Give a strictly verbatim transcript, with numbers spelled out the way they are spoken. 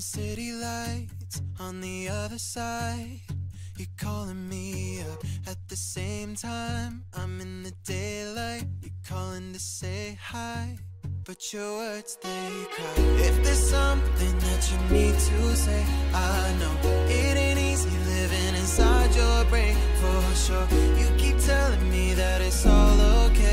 city lights on the other side. You're calling me up at the same time. I'm in the daylight. You're calling to say hi, but your words, they cry. If there's something that you need to say, I know it ain't easy living inside your brain, for sure. You keep telling me that it's all okay,